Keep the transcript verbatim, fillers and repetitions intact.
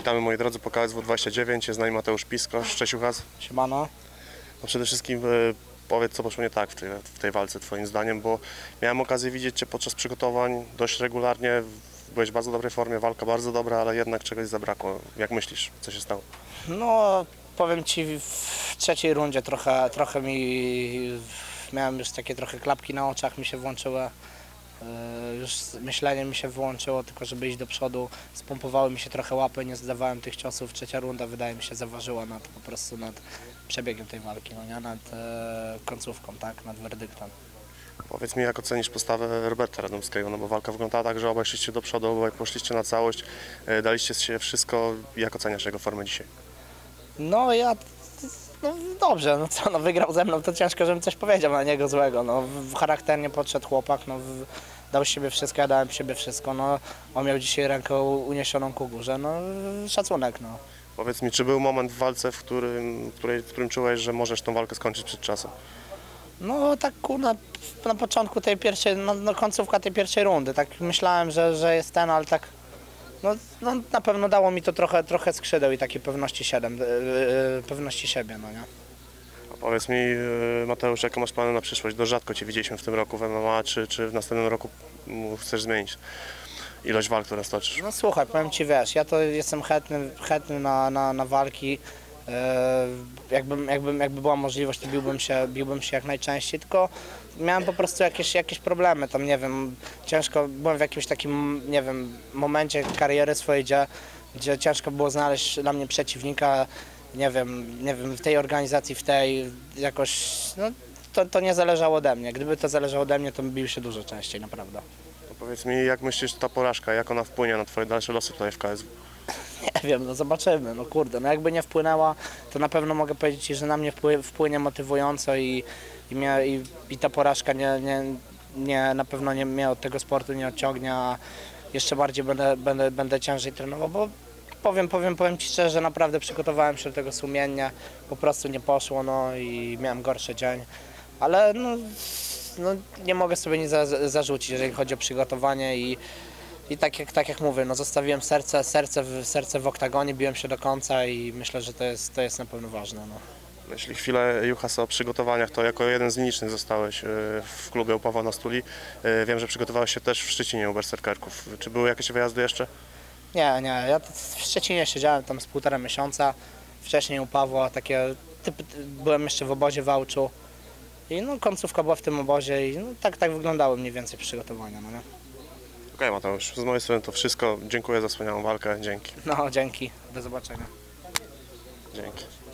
Witamy moi drodzy po K S W dwadzieścia dziewięć, jest z nami Mateusz Pisko, Szczeciuchas. Siemano. No przede wszystkim e, powiedz, co poszło nie tak w tej, w tej walce twoim zdaniem, bo miałem okazję widzieć Cię podczas przygotowań dość regularnie, byłeś w bardzo dobrej formie, walka bardzo dobra, ale jednak czegoś zabrakło. Jak myślisz, co się stało? No, powiem Ci, w trzeciej rundzie trochę, trochę mi, miałem już takie trochę klapki na oczach, mi się włączyły. Już myślenie mi się wyłączyło, tylko żeby iść do przodu, spompowały mi się trochę łapy, nie zdawałem tych ciosów. Trzecia runda wydaje mi się zaważyła nad, po prostu nad przebiegiem tej walki, no nie, nad e, końcówką, tak, nad werdyktem. Powiedz mi, jak ocenisz postawę Roberta Radomskiego, no bo walka wyglądała tak, że obaj szliście do przodu, obaj poszliście na całość, e, daliście z siebie wszystko. Jak oceniasz jego formę dzisiaj? No ja, no dobrze, no co, no wygrał ze mną, to ciężko, żebym coś powiedział na niego złego, no w charakternie podszedł chłopak, no w, dał z siebie wszystko, ja dałem z siebie wszystko, no on miał dzisiaj rękę uniesioną ku górze, no szacunek, no. Powiedz mi, czy był moment w walce, w którym, w której, w którym czułeś, że możesz tą walkę skończyć przed czasem? No tak na, na początku tej pierwszej, no, no końcówka tej pierwszej rundy, tak myślałem, że, że jest ten, ale tak, no, no na pewno dało mi to trochę, trochę skrzydeł i takiej pewności, siedem, yy, pewności siebie, no nie. A powiedz mi, Mateusz, jakie masz plany na przyszłość? Dość rzadko Cię widzieliśmy w tym roku w M M A, czy, czy w następnym roku chcesz zmienić ilość walk, które stoczysz? No słuchaj, powiem Ci, wiesz, ja to jestem chętny, chętny na, na, na walki. Yy, jakbym, jakbym, jakby była możliwość, to biłbym się, biłbym się jak najczęściej, tylko miałem po prostu jakieś, jakieś problemy, tam nie wiem, ciężko, byłem w jakimś takim, nie wiem, momencie kariery swojej, gdzie, gdzie ciężko było znaleźć dla mnie przeciwnika, nie wiem, nie wiem, w tej organizacji, w tej jakoś, no to, to nie zależało ode mnie, gdyby to zależało ode mnie, to bym bił się dużo częściej, naprawdę. To powiedz mi, jak myślisz, ta porażka, jak ona wpłynie na Twoje dalsze losy tutaj w K S W? Nie wiem, no zobaczymy, no kurde, no jakby nie wpłynęła, to na pewno mogę powiedzieć Ci, że na mnie wpłynie motywująco i, i, mnie, i, i ta porażka nie, nie, nie, na pewno nie, mnie od tego sportu nie odciągnie, a jeszcze bardziej będę, będę, będę ciężej trenował, bo powiem, powiem, powiem Ci szczerze, że naprawdę przygotowałem się do tego sumiennie, po prostu nie poszło, no i miałem gorszy dzień, ale no, no nie mogę sobie nic za, zarzucić, jeżeli chodzi o przygotowanie i I tak jak, tak jak mówię, no zostawiłem serce, serce, w, serce w oktagonie, biłem się do końca i myślę, że to jest, to jest na pewno ważne. No. Jeśli chwilę, Juchas, o przygotowaniach, to jako jeden z nielicznych zostałeś w klubie u Pawła Nastuli. Wiem, że przygotowałeś się też w Szczecinie u Berserkerków. Czy były jakieś wyjazdy jeszcze? Nie, nie, ja w Szczecinie siedziałem tam z półtora miesiąca, wcześniej u Pawła, takie typy, byłem jeszcze w obozie w Wałczu i no końcówka była w tym obozie i no, tak, tak wyglądały mniej więcej przygotowania. No, nie? Okej, okay, Mateusz, z mojej strony to wszystko. Dziękuję za wspaniałą walkę. Dzięki. No, dzięki. Do zobaczenia. Dzięki.